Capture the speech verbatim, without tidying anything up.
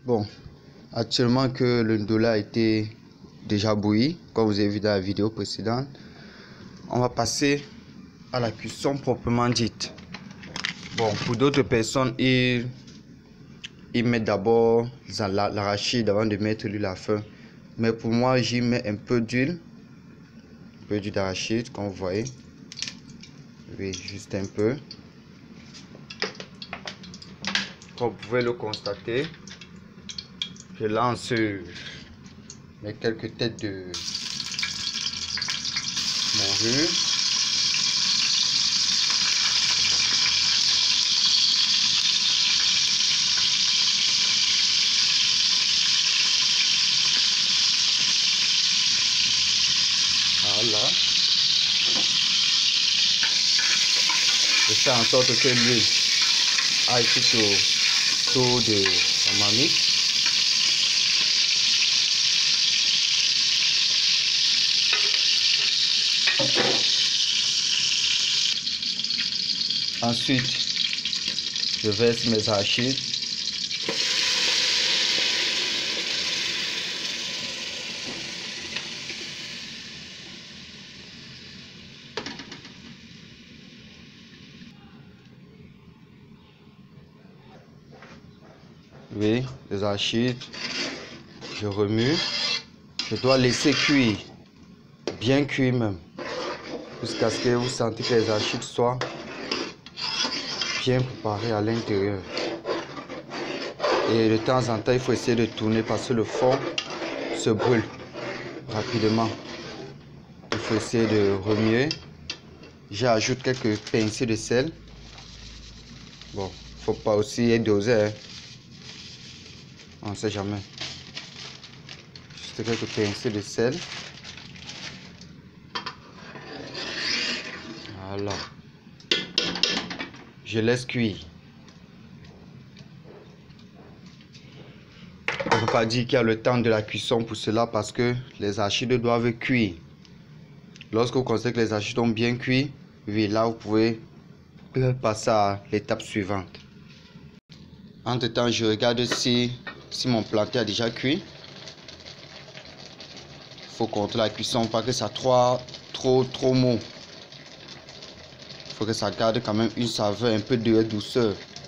Bon, actuellement que le ndolé a été déjà bouilli, comme vous avez vu dans la vidéo précédente, on va passer à la cuisson proprement dite. Bon, pour d'autres personnes, ils, ils mettent d'abord l'arachide avant de mettre l'huile à feu. Mais pour moi, j'y mets un peu d'huile, un peu d'huile d'arachide, comme vous voyez. Oui, juste un peu. Comme vous pouvez le constater, je lance mes quelques têtes de morue. Voilà. Je fais en sorte que l'huile aille tout autour de la marmite. Ensuite, je verse mes arachides. Oui, les arachides, je remue. Je dois laisser cuire, bien cuire même, jusqu'à ce que vous sentez que les arachides soient bien préparés à l'intérieur. Et de temps en temps, il faut essayer de tourner parce que le fond se brûle rapidement. Il faut essayer de remuer. J'ajoute quelques pincées de sel. Bon, faut pas aussi être dosé, hein. On ne sait jamais. Juste quelques pincées de sel. Voilà. Je laisse cuire. On ne peut pas dire qu'il y a le temps de la cuisson pour cela parce que les arachides doivent cuire. Lorsque vous constatez que les arachides ont bien cuit, oui, là vous pouvez passer à l'étape suivante. Entre temps, je regarde si, si mon plantain a déjà cuit. Il faut contrôler la cuisson, pas que ça soit trop trop mou. Il faut que ça garde quand même une saveur, un peu de douceur.